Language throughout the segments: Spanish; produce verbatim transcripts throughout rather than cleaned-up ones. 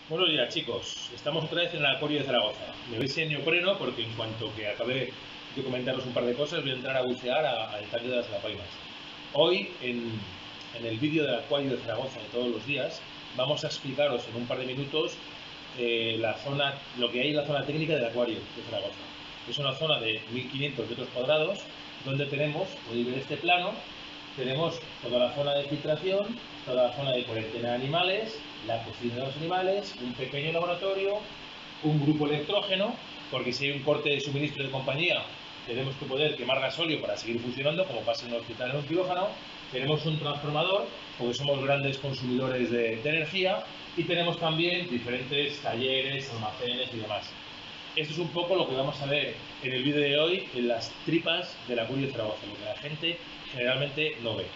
Buenos días, chicos. Estamos otra vez en el acuario de Zaragoza. Me veis en neopreno porque en cuanto que acabé de comentaros un par de cosas voy a entrar a bucear al tanque de las Salapaimas. Hoy, en, en el vídeo del acuario de Zaragoza de todos los días, vamos a explicaros en un par de minutos eh, la zona, lo que hay en la zona técnica del acuario de Zaragoza. Es una zona de mil quinientos metros cuadrados donde tenemos, podéis ver este plano, tenemos toda la zona de filtración, toda la zona de cuarentena de animales, la cocina de los animales, un pequeño laboratorio, un grupo electrógeno, porque si hay un corte de suministro de compañía, tenemos que poder quemar gasóleo para seguir funcionando, como pasa en un hospital en un quirófano. Tenemos un transformador, porque somos grandes consumidores de, de energía, y tenemos también diferentes talleres, almacenes y demás. Esto es un poco lo que vamos a ver en el vídeo de hoy, en las tripas del acuario de Zaragoza, lo que la gente generalmente no ve.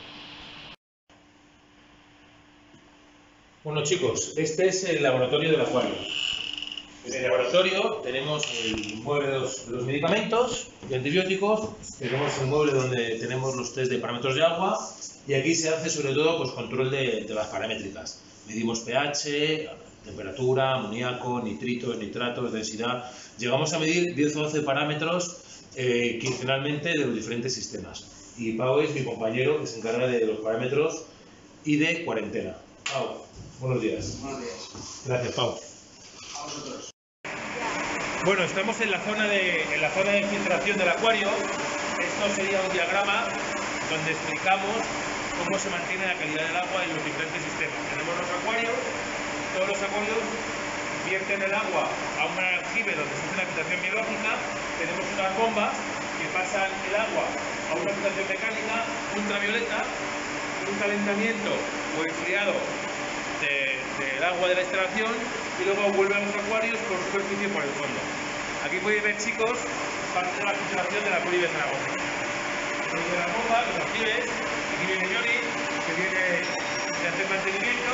Bueno, chicos, este es el laboratorio del acuario. En el laboratorio tenemos el mueble de los, de los medicamentos y antibióticos, tenemos el mueble donde tenemos los test de parámetros de agua, y aquí se hace sobre todo pues, control de, de las paramétricas. Medimos pH, temperatura, amoníaco, nitritos, nitratos, densidad. Llegamos a medir diez o doce parámetros eh, quincenalmente de los diferentes sistemas. Y Pau es mi compañero que se encarga de los parámetros y de cuarentena. Pau, buenos días. Buenos días. Gracias, Pau. A vosotros. Bueno, estamos en la zona de, en la zona de filtración del acuario. Esto sería un diagrama donde explicamos cómo se mantiene la calidad del agua en los diferentes sistemas. Tenemos los acuarios, todos los acuarios vierten el agua a un aljibe donde se hace una filtración biológica. Tenemos unas bombas que pasan el agua a una filtración mecánica ultravioleta, un calentamiento o enfriado de, del agua de la instalación, y luego vuelve a los acuarios por superficie y por el fondo. Aquí podéis ver, chicos, parte de la filtración del acuario de Zaragoza. De la bomba, los aljibes, aquí viene Johnny, que viene de hacer mantenimiento,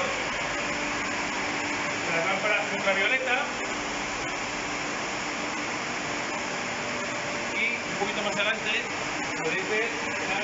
las lámparas ultravioleta, y un poquito más adelante podéis ver la,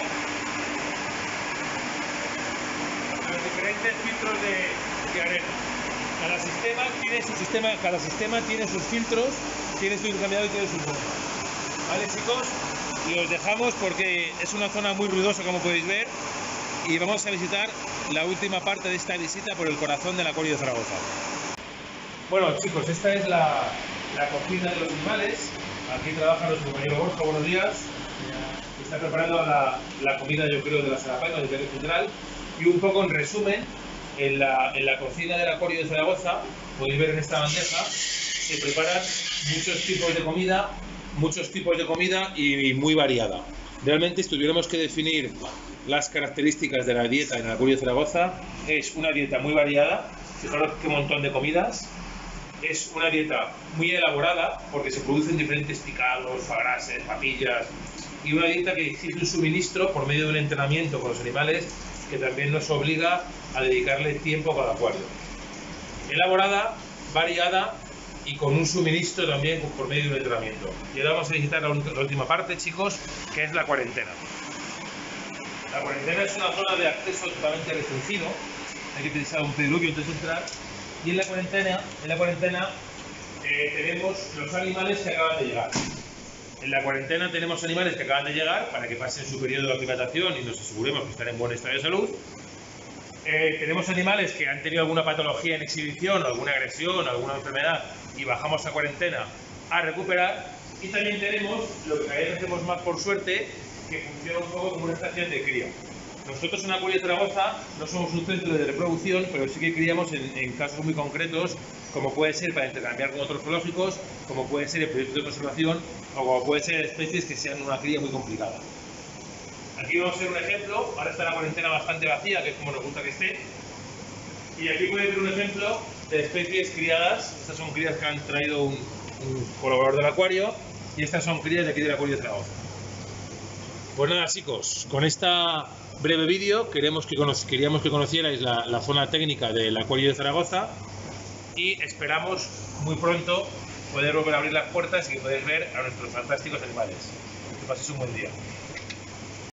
los diferentes filtros de, de arena. Cada sistema tiene su sistema, cada sistema tiene sus filtros, tiene su intercambiador y tiene sus bombas. ¿Vale, chicos? Y os dejamos porque es una zona muy ruidosa, como podéis ver, y vamos a visitar la última parte de esta visita por el corazón del acuario de Zaragoza. Bueno, chicos, esta es la, la cocina de los animales. Aquí trabaja nuestro compañero Borja. Buenos días. Está preparando la, la comida, yo creo, de la Salapaimas del Tanque Central. Y un poco en resumen, en la, en la cocina del acuario de Zaragoza, podéis ver en esta bandeja, se preparan muchos tipos de comida, muchos tipos de comida y, y muy variada. Realmente, si tuviéramos que definir las características de la dieta en el acuario de Zaragoza, es una dieta muy variada. Fijaros qué montón de comidas. Es una dieta muy elaborada porque se producen diferentes picados, fagrases, papillas, y una dieta que exige un suministro por medio de un entrenamiento con los animales que también nos obliga a dedicarle tiempo a cada acuario. Elaborada, variada y con un suministro también por medio de un entrenamiento. Y ahora vamos a visitar la última parte, chicos, que es la cuarentena. La cuarentena es una zona de acceso totalmente restringido. Hay que utilizar un pediluvio antes de entrar. Y en la cuarentena, en la cuarentena eh, tenemos los animales que acaban de llegar. En la cuarentena tenemos animales que acaban de llegar para que pasen su periodo de aclimatación y nos aseguremos que están en buen estado de salud. Eh, tenemos animales que han tenido alguna patología en exhibición, o alguna agresión, o alguna enfermedad, y bajamos a cuarentena a recuperar. Y también tenemos lo que cada vez hacemos más por suerte, que funciona un poco como una estación de cría. Nosotros en Acuario de Zaragoza no somos un centro de reproducción, pero sí que criamos en, en casos muy concretos, como puede ser para intercambiar con otros zoológicos, como puede ser en proyectos de conservación, o como puede ser especies que sean una cría muy complicada. Aquí vamos a ver un ejemplo. Ahora está la cuarentena bastante vacía, que es como nos gusta que esté. Y aquí podéis ver un ejemplo de especies criadas. Estas son crías que han traído un, un colaborador del acuario, y estas son crías de aquí del Acuario de Zaragoza. Pues nada, chicos, con esta breve vídeo queremos que queríamos que conocierais la, la zona técnica del acuario de Zaragoza, y esperamos muy pronto poder volver a abrir las puertas y que podáis ver a nuestros fantásticos animales. Que paséis un buen día.